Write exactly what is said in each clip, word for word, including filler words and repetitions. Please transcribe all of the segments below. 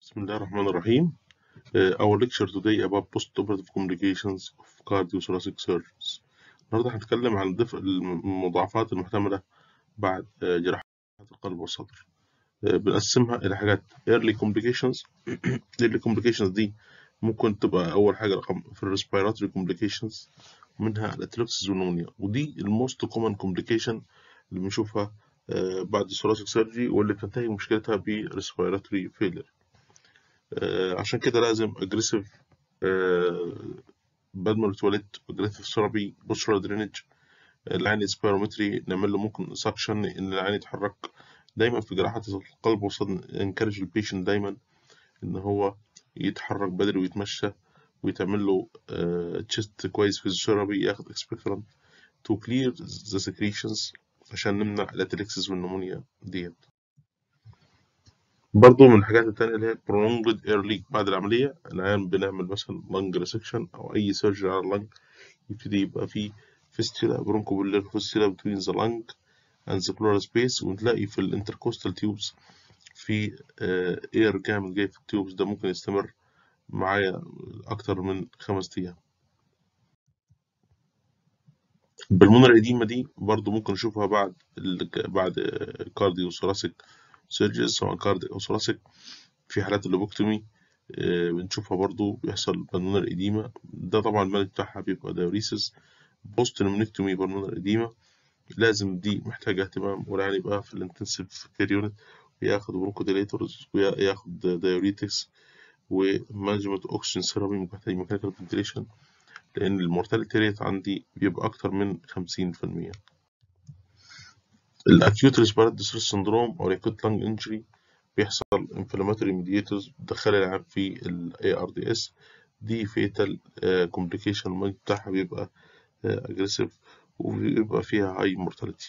بسم الله الرحمن الرحيم. Uh, our lecture today about post-operative complications of cardiothoracic surgeries. النهارده هنتكلم عن ضف- المضاعفات المحتملة بعد uh, جراحات القلب والصدر. uh, بنقسمها إلى حاجات early complications. early complications دي ممكن تبقى أول حاجة رقم في ال respiratory complications، منها الاتلوكسيس والنمونيا، ودي الموست common complication اللي بنشوفها uh, بعد thoracic surgery، واللي بتنتهي مشكلتها ب respiratory failure. آه، عشان كده لازم aggressive بالمونري تواليت aggressive ثيرابي بوسترال درينج. العين سبيرومتري نعمل له ممكن سكشن ان العين يتحرك. دايما في جراحات القلب والصدر انكرج البيشنت دايما ان هو يتحرك بدري ويتمشى ويتعمل له تشيست كويس فيزيوثيرابي، ياخد اكسبكتورانت تو كلير ذا سكريشنز عشان نمنع الاتليكسيس والنمونيا ديت. برضه من الحاجات التانية اللي هي prolonged air leak بعد العملية. العيان بنعمل مثلا lung resection أو أي سيرجري على اللنج، يبتدي يبقى فيه fistula bronchoalveolar fistula between the lung and the pleural space، ونلاقي في الانتركوستال تيوبس في اير جامد جاي في التيوبس ده، ممكن يستمر معايا أكتر من خمس أيام. البلمونري إديما دي برضه ممكن نشوفها بعد ال بعد كارديو ثوراسيك سيرجريز، سواء كارديو أو ثوراسيك. في حالات اللوبوكتومي بنشوفها برضو بيحصل بالمونر إديما، ده طبعا الملك بتاعها بيبقى دايوريسيس. بوست نمونكتومي بالمونر إديما لازم دي محتاجة اهتمام، والعيان يبقى في الانتنسيف كير يونت وياخد برونكوديليتورز وياخد دايوريتكس ومانجمنت أوكسجين ثيرابي، محتاج ميكانيكال فنتيليشن، لأن المورتاليتي ريت عندي بيبقى أكتر من خمسين في المية. الأكيوت ريسبيراتوري ديستريس سندروم أو الأكيوت لانج إنجري بيحصل inflammatory mediators بتدخل العيان في ال إيه آر دي إس، دي fatal complication، المرض بتاعها بيبقى aggressive وبيبقى فيها high mortality.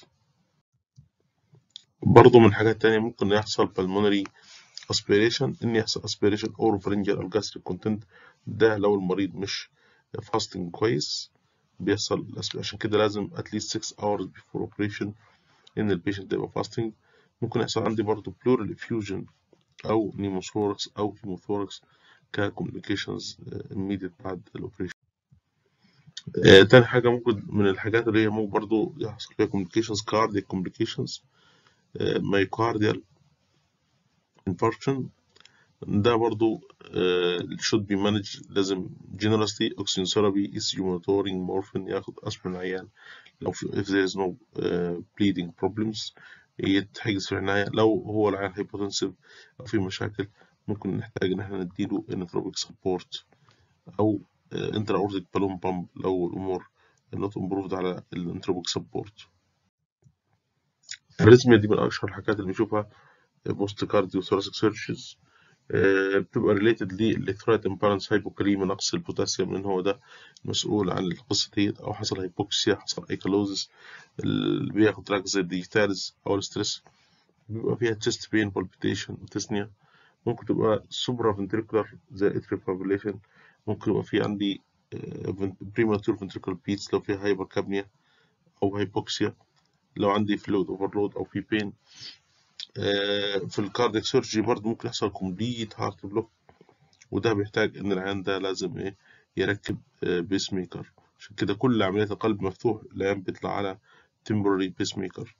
برضه من الحاجات التانية ممكن يحصل pulmonary aspiration، إن يحصل aspiration oropharyngeal أو gastric content، ده لو المريض مش fasting كويس بيحصل. عشان كده لازم at least six hours before operation إن البيشنت يبقى fasting. ممكن يحصل عندي برضه pleural effusion أو نيموثوركس أو هيموثوركس ككومبليكيشنز immediate بعد الأوبريشن. آه، تاني حاجة ممكن من الحاجات اللي هي ممكن برضو يحصل فيها complications cardiac complications، آه، myocardial infarction، ده برضو آه، should be managed. لازم generously oxygen therapy E C G monitoring morphine، ياخد أسبرين عيان لو في if there is no uh, bleeding problems، يتحجز في العناية. لو هو العيان hypotensive أو في مشاكل ممكن نحتاج إن احنا نديله intraoperative support أو intra-aortic balloon pump لو الأمور not improved على الانتروبيك support. الريزميا دي من أشهر الحاجات اللي بنشوفها post cardio thoracic surgeries، بتبقى related للإلكترولايت imbalance hypokalemia، نقص البوتاسيوم، لأن هو ده مسؤول عن القصة ديت، أو حصل هيبوكسيا، حصل أيكالوزيس، اللي بياخد دراج زي الديجيتالز أو الستريس بيبقى فيها chest pain palpitation وتسنية. ممكن تبقى supra ventricular زي atrial fibrillation، ممكن يبقى في عندي premature ventricular beats لو فيها هايبركابنيا أو هايبوكسيا، لو عندي fluid overload أو في pain. في الكاردياك سيرجري برضه ممكن يحصل complete heart block، وده بيحتاج إن العيان ده لازم إيه يركب بيس ميكر. عشان كده كل عمليات القلب مفتوح العيان بيطلع على temporary بيس ميكر.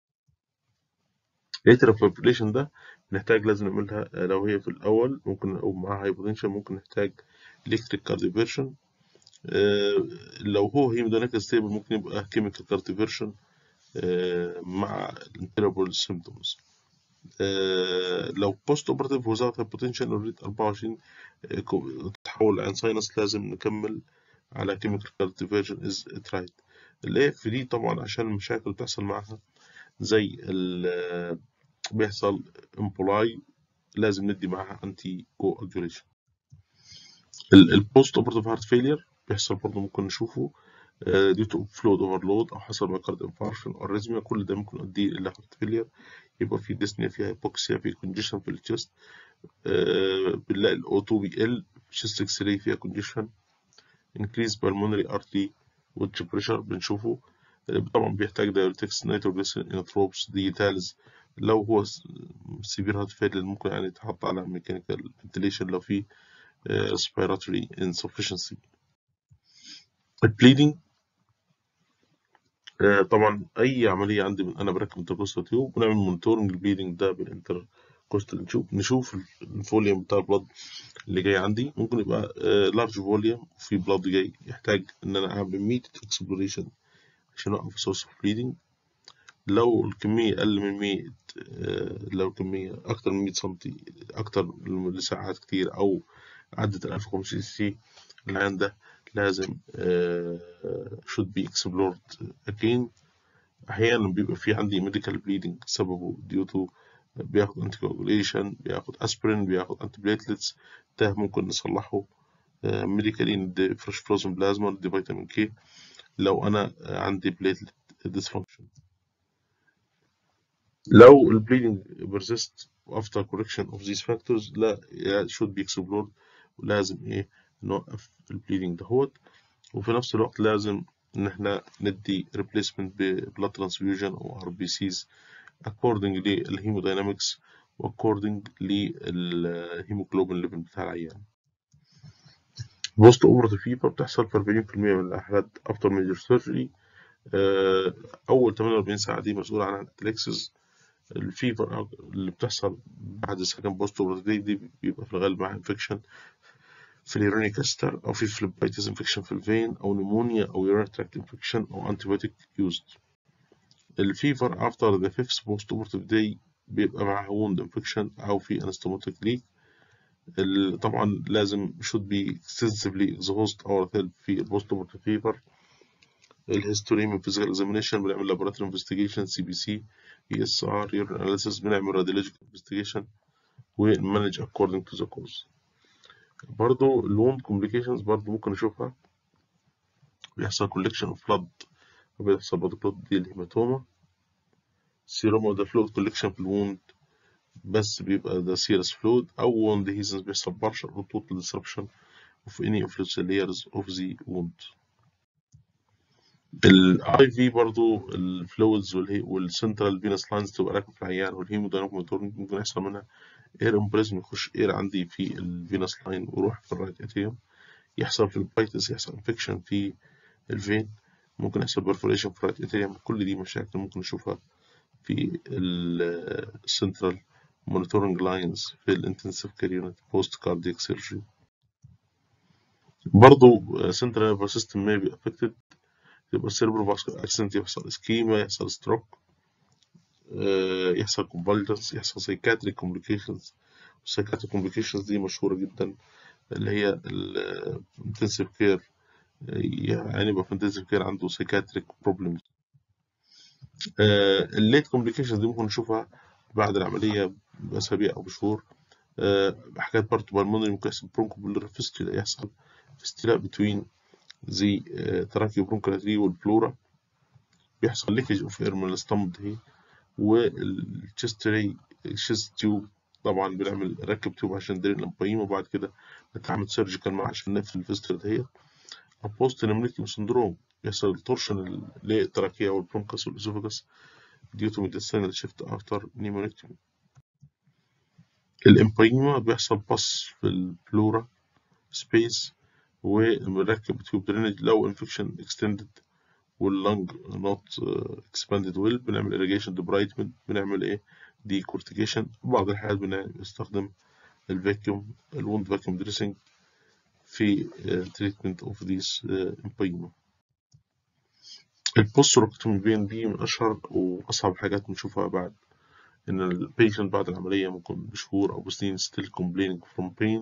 atrial fibrillation ده نحتاج لازم نعملها لو هي في الأول، ممكن أو معاها هايبوتنشن ممكن نحتاج electric cardioversion. لو هو هيموديناميك ستيبل ممكن يبقى chemical cardioversion مع الانتربول symptoms. لو post operative without hypotension already أربعة وعشرين تحول عن ساينس، لازم نكمل على chemical cardioversion is tried. اللي هي في دي طبعا عشان المشاكل بتحصل معها زي ال بيحصل امبولاي، لازم ندي معاها انتي كواجوليشن. البوست اوبرتيف هارت فيلير بيحصل برضه ممكن نشوفه ديو تو فلويد اوفرلود او حصل مايكارد انفاركشن او اريزميا، كل ده ممكن يؤدي الى هارت فيلير. يبقى في ديسنيا، في هايبوكسيا، في كونجيشن في التشست. بنلاقي الاو اتنين بيقل، تشست اكس راي فيها كونجيشن، انكريز بالمونري ارتري ويدج بريشر بنشوفه. طبعا بيحتاج دايوريتكس، نيتروجليسرين، انوتروبس، ديجيتالز، لو هو سيفير هارت فيلير ممكن يعني يتحط على ميكانيكال فنتيليشن لو في respiratory insufficiency. البليدنج طبعا اي عمليه عندي انا بركب انتركوستال تيوب ونعمل مونيتورنج البليدنج ده بالانتركوستال، نشوف نشوف الفوليوم بتاع البلد اللي جاي عندي. ممكن يبقى لارج فوليوم وفي بلد جاي يحتاج ان انا اعمل ميت اكسبلوريشن عشان اوقف سورس اوف بليدنج. لو الكميه اقل من مية، لو الكميه اكتر من مية سنتي اكتر لساعات كتير او عدت ال ألف وخمسمية سي سي، العيان ده لازم should be explored again. أحيانا بيبقى في عندي medical bleeding سببه due to بياخد anticoagulation، بياخد aspirin، بياخد antiplatelets، ده ممكن نصلحه medically، ندي fresh frozen plasma، ندي فيتامين كي لو أنا عندي platelet dysfunction. لو ال bleeding persist after correction of these factors لا should be explored، ولازم إيه نوقف ال bleeding دهوت. وفي نفس الوقت لازم إن إحنا ندي replacement ب blood transfusion أو آر بي سيز according للهيموداينامكس و according للهيموجلوبين ليفل بتاع العيان. بوست اوبراتيف فيبر بتحصل في أربعين بالمية من الحالات after major surgery. أول ثمانية وأربعين ساعة دي مسؤول عنها الأتليكسس. الفيبر اللي بتحصل بعد السكند بوست اوبراتيف دي بيبقى في الغالب معاها انفكشن في اليورينيك أستر أو في فليبايتس انفكشن في الفين أو نيمونيا أو يورينري تراكت انفكشن أو أنتيبيوتيك يوزد. الفيفر after the fifth post operative day بيبقى معاه wound infection أو في anastomotic leak. طبعا لازم should be extensively exhaust ourselves في البوست اوبراتيف فيفر. الهيستوري من physical examination بنعمل laboratory investigation سي بي سي اي اس ار urine analysis، بنعمل radiological investigation ونمانج according to the cause. برضو الwound complications برضو ممكن نشوفها، بيحصل collection of blood وبيحصل برضو blood دي الهيماتوما. سيروما ده fluid collection في الwound بس بيبقى ده serous fluid أو wound adhesions بيحصل partial or total disruption of any of the layers of the wound. الاي في برضو الفلويدز والسنترال فينس لاينز تبقى راكبه في العيان، والهيمودايناميك موتور ممكن يحصل منها اير امبريزم، يخش اير عندي في الفينس لاين ويروح في الرايت اتريوم، يحصل في البايتس، يحصل انفكشن في الفين، ممكن يحصل برفوريشن في الرايت اتريوم. كل دي مشاكل ممكن نشوفها في السنترال مونيتورنج لاينز في الانتنسيف كير يونت بوست كاردياك سيرجري. برضو سنترال نيرفس سيستم may be affected، يبقى cerebral vascular accident، يحصل اسكيما، يحصل ستروك، يحصل convulsions، يحصل psychiatric complications. psychiatric complications دي مشهورة جدا اللي هي ال intensive care، يعني يبقى في intensive care عنده psychiatric problems. الليت complications دي ممكن نشوفها بعد العملية بأسابيع أو بشهور. حاجات برضه بالمونري ممكن يحصل bronchopulmonary fistula، يحصل fistula between the tracheobronchial tree والبلورا، بيحصل leakage of air من الستامب دي. والتشستري الشيست تيوب طبعا بنعمل ركب تيوب عشان ندير الامبايم، وبعد كده نتعمل سيرجيكال معاه عشان نقفل الفيسترا دهيت. بوست نيمونيك سندروم يحصل تورشن للتراكية والبرونكس والاسوفاجس due to mediastinal shift after pneumonectomy. الامبايما بيحصل باص في البلورا سبيس وبنركب تيوب درينج لو انفكشن اكستندد واللنج نوت اكسباندد ويل، بنعمل irrigation debridement، بنعمل ايه دي كورتيكيشن. بعض الحالات بنستخدم الفاكيوم الوند فاكيوم دريسنج في تريتمنت اوف ذيس امبايما. البوست روكتومي بين دي من اشهر واصعب حاجات بنشوفها بعد ان البيشنت بعد العمليه ممكن بشهور او بسنين still complaining from pain.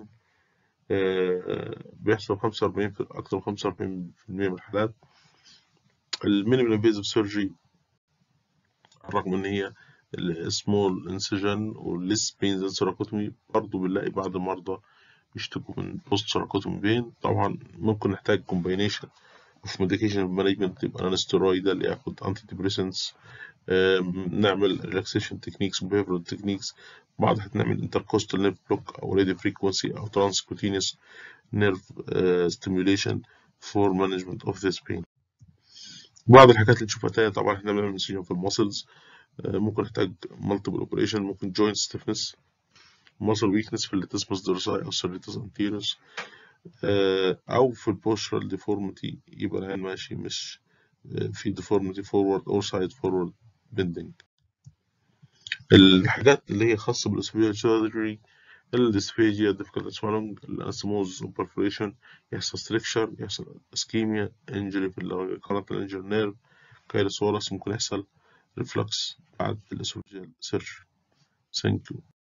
بيحصل خمسة وأربعين في اكثر من خمسة وأربعين بالمية من الحالات. المينيمال انفيزيف سيرجري رغم ان هي السمول انسجن والليس بين ذان سيراكوتومي برضه بنلاقي بعض المرضى يشتكوا من بوست سيراكوتومي بين. طبعا ممكن نحتاج كومباينيشن اوف ميديكيشن مانجمنت، يبقى نون ستيرويدال، ياخد انتي ديبريسنس، نعمل ريلاكسيشن تكنيكس وبيهيفيرال تكنيكس. بعض هنعمل انتركوستال نيرف بلوك او راديو فريكونسي او ترانسكوتينيوس نيرف ستيميوليشن فور مانجمنت اوف ذيس بين. بعض الحاجات اللي نشوفها تاني طبعا احنا بنعمل انسجن في المسلز ممكن يحتاج multiple operation، ممكن joint stiffness، muscle weakness في اللاتيس dorsاي أو serratus anterior، أو في البوسترال deformity يبقى العين ماشي مش في deformity forward or side forward bending. الحاجات اللي هي خاصة بالأسبوعية surgery، الديسفيجيا، difficult swallowing، الأنسموز perforation، يحصل stricture، يحصل ischemia، injury في ال coronal injury nerve، كايروسورس، ممكن يحصل reflux بعد الأسبوعية surgery. Thank you.